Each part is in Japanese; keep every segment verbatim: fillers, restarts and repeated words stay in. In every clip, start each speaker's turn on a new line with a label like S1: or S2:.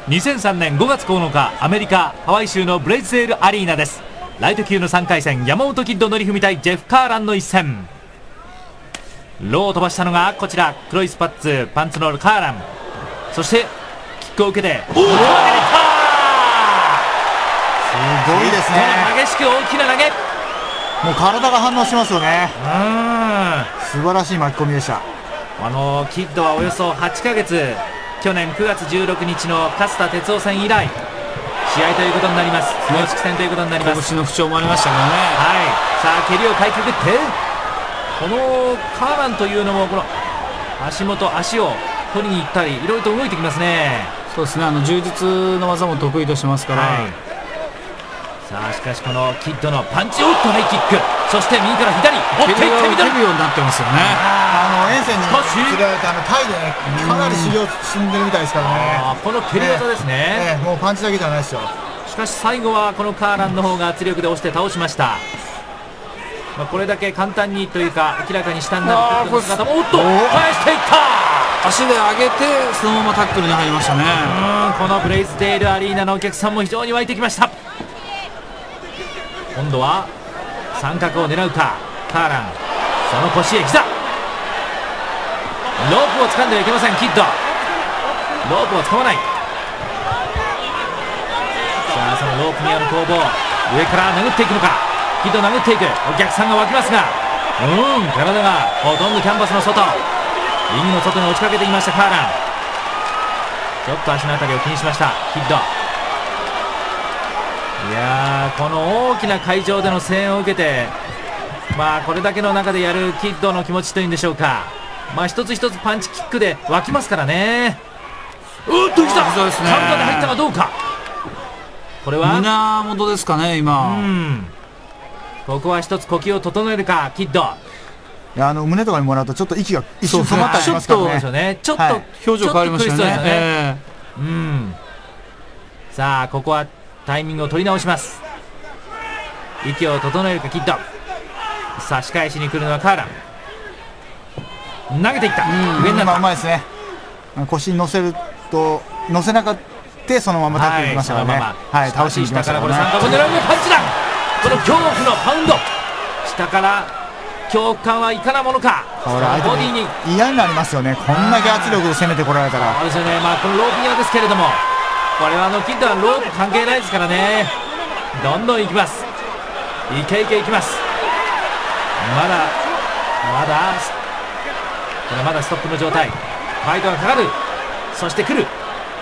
S1: にせんさんねんごがつここのか、アメリカハワイ州のブレイズデールアリーナです。ライト級のさんかい戦、山本キッド乗り文対ジェフ・カーランの一戦。ローを飛ばしたのがこちら、黒いスパッツパンツのカーラン。そしてキックを受けて、おお、投げにいった。
S2: すごいですね。
S1: 激しく大きな投げ、
S2: もう体が反応しますよね。
S1: うん、
S2: 素晴らしい巻き込みでした。
S1: あのキッドはおよそはちかげつ、去年くがつじゅうろくにちの勝田哲夫戦以来試合ということになります。公式戦ということになります。
S3: 拳の不調もありましたからね。
S1: はい、さあ蹴りをかいくぐって、このカーランというのもこの足元、足を取りに行ったりいろいろと動いてきますね。
S3: そうですね、あの充実の技も得意としてますから、はい、
S1: さあしかしこのキッドのパンチ、おっとハイキック、そして右から左
S3: 蹴りを受けるようになってますよね。
S2: あの遠征に連れられて、あのタイでね、かなり修行進んでるみたいですからね。
S1: あ、この蹴り技ですね。
S2: ね、もうパンチだけじゃないですよ。
S1: しかし最後はこのカーランの方が圧力で押して倒しました。まあこれだけ簡単にというか明らかに下になるという姿も、おっと返していった。
S3: 足で上げてそのままタックルに入りましたね。
S1: うん、このブレイズデールアリーナのお客さんも非常に湧いてきました。今度は三角を狙うかカーラン、その腰へ膝、ロープを掴んではいけません。キッドロープを掴まない。さあそのロープにある攻防、上から殴っていくのか、キッド殴っていく、お客さんが湧きますが、うん、体がほとんどキャンバスの外、リングの外に落ちかけていましたカーラン。ちょっと足のあたりを気にしましたキッド。いやー、この大きな会場での声援を受けて、まあこれだけの中でやるキッドの気持ちというんでしょうか、まあ一つ一つパンチキックで湧きますからね。うっときた、
S3: そうですね、
S1: カウンターで入ったがどうか、これは
S3: 胸元ですかね今。
S1: うん、ここは一つ呼吸を整えるかキッド。
S2: いや、あの胸とかにもらうとちょっと息が一瞬止まったりしますからね。
S1: ちょっと
S3: 表情変わりましたね。え
S1: ー、うん、さあここはタイミングを取り直します。息を整えるかキッド。差し返しに来るのはカーラン、投げていった、上になった。
S2: うまいですね。腰に乗せると乗せなかったそのままタックルにきましたからね。はい、倒しにきましたからね。
S1: 下からこれ三角を狙うパンチだ。この恐怖のパウンド、下から恐怖感はいかなものか。
S2: ボディに嫌になりますよね、こんだけ圧力で攻めてこられたら。
S1: そうですよね。まあこのロープ際ですけれども、これはあのキッドはロープ関係ないですからね。どんどんいきます、いけいけいきます。まだまだこれまだストップの状態、ファイトがかかる、そして来る、これは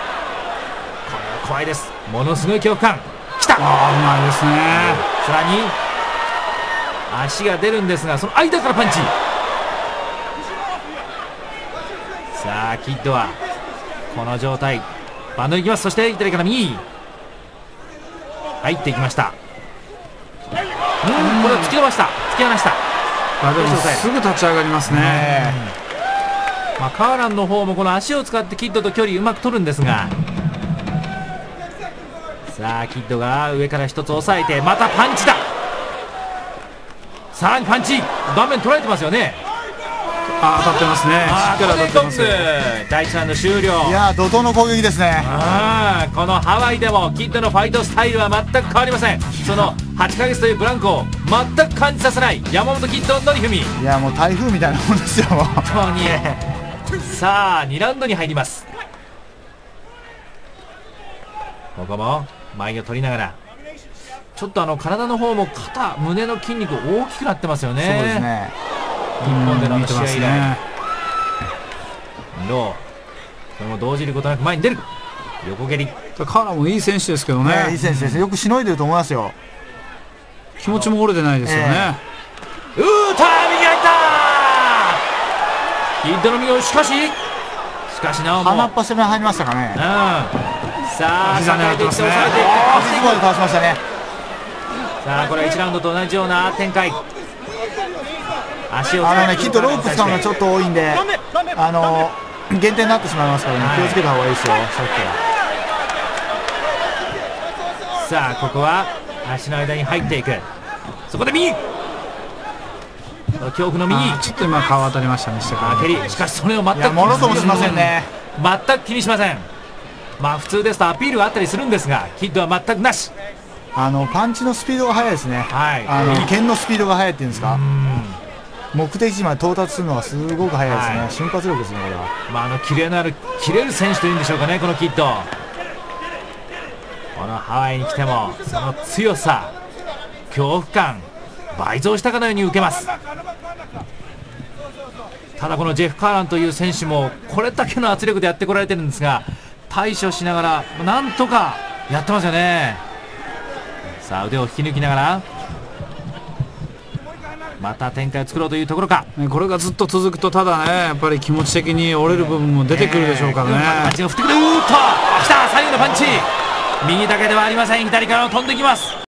S1: 怖いです、ものすごい恐怖感きた。
S3: あー、うまいですね。
S1: さらに足が出るんですが、その間からパンチ。さあキッドはこの状態、バンドいきます。そして左から右入っていきました。うん、これを突き伸ばした、突き放した。
S3: あ、でもすぐ立ち上がりますね。
S1: うん、まあ、カーランの方もこの足を使ってキッドと距離うまく取るんですが、さあキッドが上から一つ押さえて、またパンチだ。さらにパンチ、顔面捉えてますよね。
S3: あ、当たってますね。しっかり当たってます。
S1: だいいちラウンド終了。
S2: いやー、怒涛の攻撃ですね。
S1: あ、このハワイでもキッドのファイトスタイルは全く変わりません。そのはちかげつというブランクを全く感じさせない山本キッドのりふみ。い
S2: や、もう台風みたいなもんですよ。本
S1: 当にさあにラウンドに入ります。ここも前を取りながら、ちょっとあの体の方も肩、胸の筋肉大きくなってますよね。
S2: そうですね。
S1: 日本での試合以来、ロー、これも動じることなく前に出る、横蹴り。
S3: カーラもいい選手ですけどね。
S2: いい選手です。よくしのいでると思いますよ。
S3: 気持ちも折れてないですよね。
S1: うーたー、右入った。キッドの右をしかししかしなおも
S2: 鼻っ端に入りましたかね。
S1: うん、さあ
S3: 膝狙ってますね。
S2: あ、すごい倒しましたね。
S1: さあこれはいちラウンドと同じような展開。足を
S2: あのね、きっとロープ使うのがちょっと多いんで、あの減点になってしまいますからね、気をつけた方がいいですよ。さっ
S1: きからさあここは足の間に入っていく、そこで右、恐怖の右、
S3: ちょっと今顔当たりましたね。下から
S1: 蹴り、しかしそれを全く
S2: ものともしませんね。
S1: 全く気にしません。 まあ普通ですとアピールがあったりするんですが、キッドは全くなし。
S2: あのパンチのスピードが速いですね、
S1: はい、
S2: あの剣のスピードが速いっていうんですか、目的地まで到達するのがすごく速いですね、はい、瞬発力ですね、これは。
S1: まあ、あのキレのある切れる選手というんでしょうかね、このキッド。このハワイに来てもその強さ、恐怖感倍増したかのように受けます。ただこのジェフ・カーランという選手もこれだけの圧力でやってこられてるんですが、対処しながらなんとかやってますよね。さあ腕を引き抜きながらまた展開を作ろうというところか。
S3: これがずっと続くと、ただねやっぱり気持ち的に折れる部分も出てくるでしょうからね。
S1: パンチが振ってくる。うーっときた、左右のパンチ、右だけではありません、左から飛んできます。